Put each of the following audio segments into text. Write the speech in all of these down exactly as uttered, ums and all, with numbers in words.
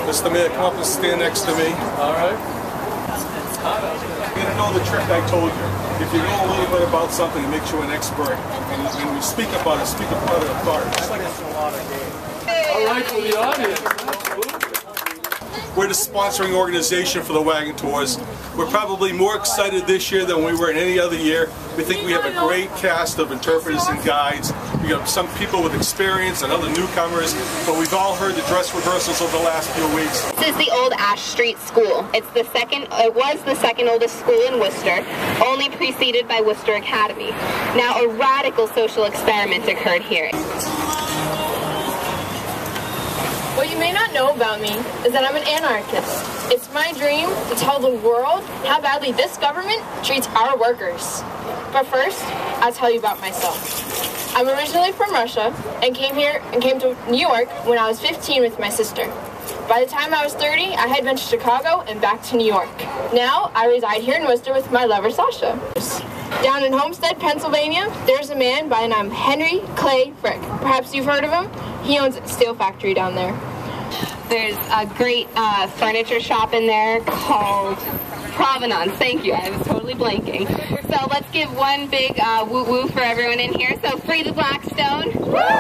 Mister Mayor, come up and stand next to me. All right. You're going to know the trick I told you. If you know a little bit about something, it makes you an expert. And when you speak about it, speak about it authority. All right, for the audience. We're the sponsoring organization for the Wagon Tours. We're probably more excited this year than we were in any other year. We think we have a great cast of interpreters and guides. We have some people with experience and other newcomers, but we've all heard the dress rehearsals over the last few weeks. This is the old Ash Street School. It's the second, it was the second oldest school in Worcester, only preceded by Worcester Academy. Now a radical social experiment occurred here. What you may not know about me is that I'm an anarchist. It's my dream to tell the world how badly this government treats our workers. But first, I'll tell you about myself. I'm originally from Russia and came here and came to New York when I was fifteen with my sister. By the time I was thirty, I had been to Chicago and back to New York. Now, I reside here in Worcester with my lover, Sasha. Down in Homestead, Pennsylvania, there's a man by the name of Henry Clay Frick. Perhaps you've heard of him? He owns a steel factory down there. There's a great uh, furniture shop in there called Provenance. Thank you, I was totally blanking. So let's give one big uh, woo-woo for everyone in here. So free the Blackstone.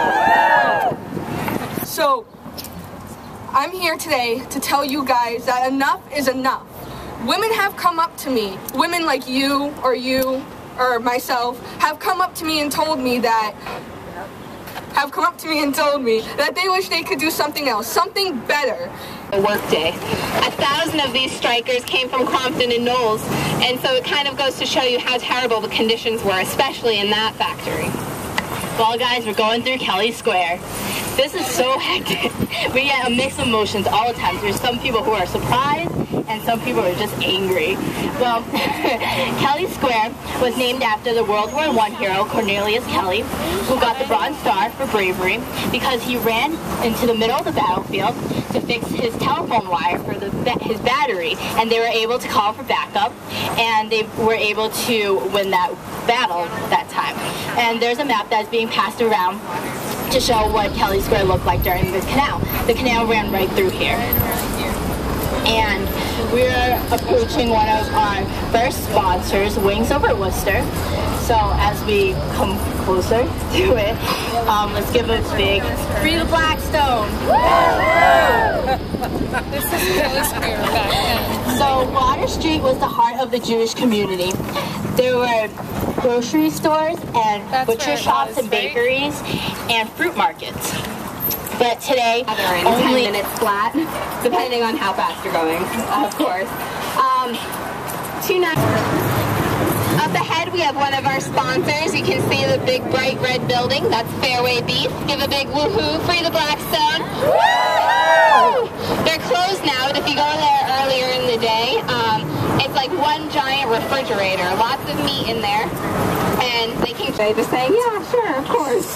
Woo! So, I'm here today to tell you guys that enough is enough. Women have come up to me, women like you or you or myself have come up to me and told me that have come up to me and told me that they wish they could do something else, something better. A workday. A thousand of these strikers came from Crompton and Knowles, and so it kind of goes to show you how terrible the conditions were, especially in that factory. Well, guys, we're going through Kelly Square. This is so hectic. We get a mix of emotions all the time. There's some people who are surprised, and some people are just angry. Well, Kelly Square was named after the World War One hero Cornelius Kelly, who got the Bronze Star for bravery because he ran into the middle of the battlefield to fix his telephone wire for the, his battery, and they were able to call for backup, and they were able to win that battle that time. And there's a map that's being passed around to show what Kelly Square looked like during the canal. The canal ran right through here. And we're approaching one of our first sponsors, Wings Over Worcester. So as we come closer to it, um, let's give a big free the Blackstone. This is Kelly Square back then. So Water Street was the heart of the Jewish community. There were grocery stores and That's butcher shops was, and bakeries right? and fruit markets. But today, only ten minutes flat, depending on how fast you're going, of course. Um, two nights. Up ahead, we have one of our sponsors. You can see the big bright red building. That's Fairway Beef. Give a big woohoo, free the Blackstone. Woo! They're closed now, but if you go there earlier in the day, um, it's like one giant refrigerator. Lots of meat in there, and they can just saying, yeah, sure, of course.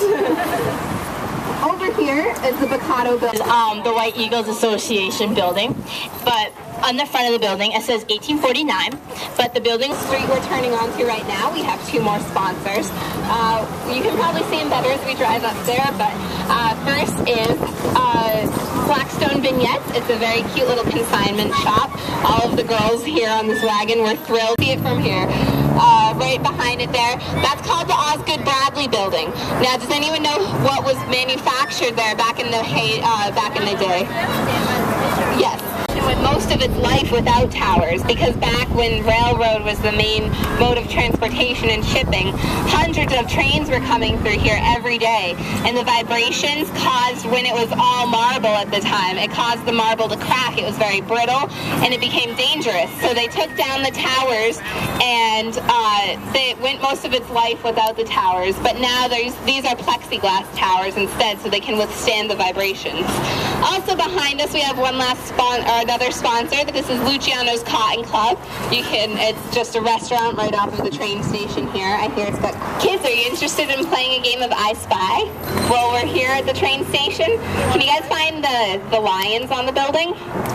Over here is the Boccato building. Um, the White Eagles Association building, but on the front of the building it says eighteen forty-nine, but the building street we're turning onto right now, we have two more sponsors. Uh, you can probably see them better as we drive up there, but uh, first is uh, Blackstone Vignettes. It's a very cute little consignment shop. All of the girls here on this wagon were thrilled to see it from here. Uh, right behind it there, that's called the Osgood Bradley Building. Now, does anyone know what was manufactured there back in the hay, uh, back in the day? Yes. With most of its life without towers, because back when railroad was the main mode of transportation and shipping, hundreds of trains were coming through here every day, and the vibrations caused, when it was all marble at the time, it caused the marble to crack. It was very brittle, and it became dangerous. So they took down the towers, and uh, they went most of its life without the towers, but now there's these are plexiglass towers instead, so they can withstand the vibrations. Also behind us, we have one last spon or another sponsor. This is Luciano's Cotton Club. You can, it's just a restaurant right off of the train station here. I hear it's got kids. Are you interested in playing a game of I Spy? Well, we're here at the train station. Can you guys find the, the lions on the building?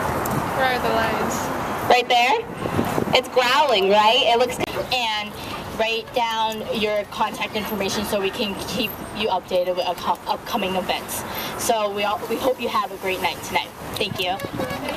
Where are the lions? Right there? It's growling, right? It looks, and write down your contact information so we can keep you updated with upcoming events. So we all, we hope you have a great night tonight. Thank you.